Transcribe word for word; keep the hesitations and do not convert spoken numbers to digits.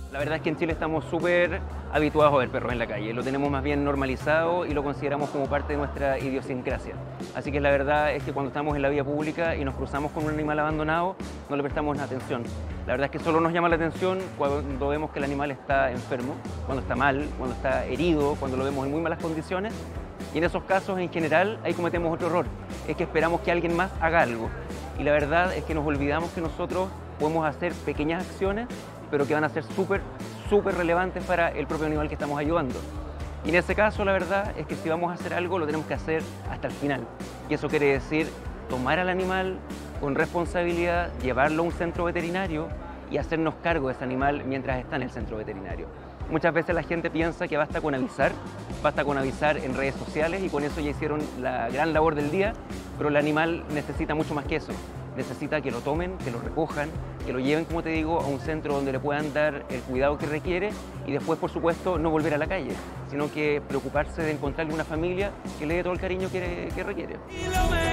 La verdad es que en Chile estamos súper habituados a ver perros en la calle, lo tenemos más bien normalizado y lo consideramos como parte de nuestra idiosincrasia. Así que la verdad es que cuando estamos en la vía pública y nos cruzamos con un animal abandonado, no le prestamos atención. La verdad es que solo nos llama la atención cuando vemos que el animal está enfermo, cuando está mal, cuando está herido, cuando lo vemos en muy malas condiciones. Y en esos casos, en general, ahí cometemos otro error, es que esperamos que alguien más haga algo. Y la verdad es que nos olvidamos que nosotros podemos hacer pequeñas acciones, pero que van a ser súper, súper relevantes para el propio animal que estamos ayudando. Y en ese caso, la verdad es que si vamos a hacer algo, lo tenemos que hacer hasta el final. Y eso quiere decir tomar al animal con responsabilidad, llevarlo a un centro veterinario y hacernos cargo de ese animal mientras está en el centro veterinario. Muchas veces la gente piensa que basta con avisar, basta con avisar en redes sociales y con eso ya hicieron la gran labor del día, pero el animal necesita mucho más que eso. Necesita que lo tomen, que lo recojan, que lo lleven, como te digo, a un centro donde le puedan dar el cuidado que requiere y después, por supuesto, no volver a la calle, sino que preocuparse de encontrarle una familia que le dé todo el cariño que, que requiere.